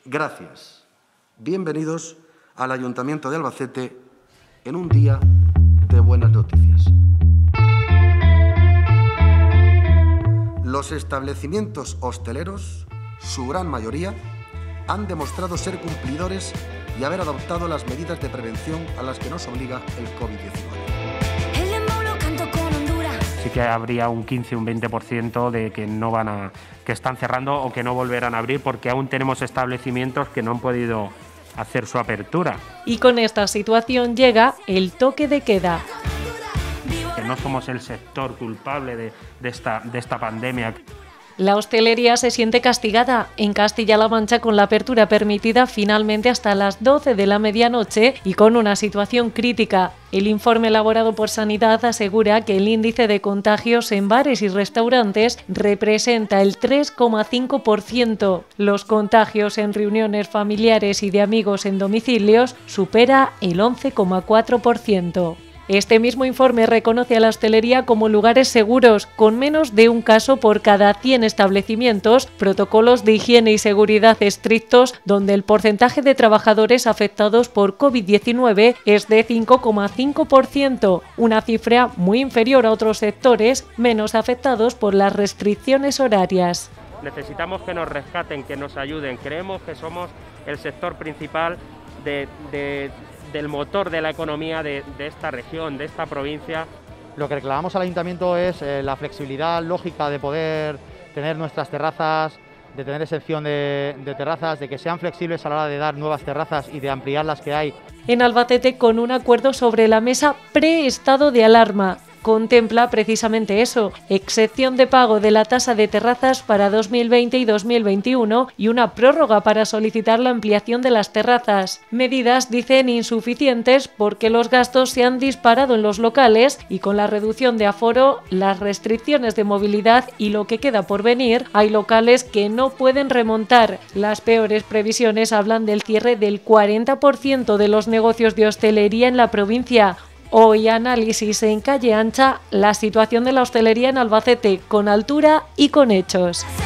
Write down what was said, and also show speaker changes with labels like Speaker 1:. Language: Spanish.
Speaker 1: Gracias. Bienvenidos al Ayuntamiento de Albacete en un día de buenas noticias. Los establecimientos hosteleros, su gran mayoría, han demostrado ser cumplidores y haber adoptado las medidas de prevención a las que nos obliga el COVID-19.
Speaker 2: Sí que habría un 15 o un 20% de que están cerrando o que no volverán a abrir, porque aún tenemos establecimientos que no han podido hacer su apertura.
Speaker 3: Y con esta situación llega el toque de queda.
Speaker 2: Que no somos el sector culpable de esta pandemia.
Speaker 3: La hostelería se siente castigada en Castilla-La Mancha con la apertura permitida finalmente hasta las 12 de la medianoche y con una situación crítica. El informe elaborado por Sanidad asegura que el índice de contagios en bares y restaurantes representa el 3,5%. Los contagios en reuniones familiares y de amigos en domicilios supera el 11,4%. Este mismo informe reconoce a la hostelería como lugares seguros, con menos de un caso por cada 100 establecimientos, protocolos de higiene y seguridad estrictos, donde el porcentaje de trabajadores afectados por COVID-19 es de 5,5%, una cifra muy inferior a otros sectores menos afectados por las restricciones horarias.
Speaker 2: Necesitamos que nos rescaten, que nos ayuden. Creemos que somos el sector principal del motor de la economía de esta región, de esta provincia.
Speaker 4: Lo que reclamamos al Ayuntamiento es la flexibilidad lógica de poder tener nuestras terrazas, de tener excepción de terrazas, de que sean flexibles a la hora de dar nuevas terrazas y de ampliar las que hay.
Speaker 3: En Albacete, con un acuerdo sobre la mesa pre-estado de alarma, contempla precisamente eso, excepción de pago de la tasa de terrazas para 2020 y 2021 y una prórroga para solicitar la ampliación de las terrazas. Medidas, dicen, insuficientes porque los gastos se han disparado en los locales y con la reducción de aforo, las restricciones de movilidad y lo que queda por venir, hay locales que no pueden remontar. Las peores previsiones hablan del cierre del 40% de los negocios de hostelería en la provincia. Hoy análisis en Calle Ancha, la situación de la hostelería en Albacete, con altura y con hechos.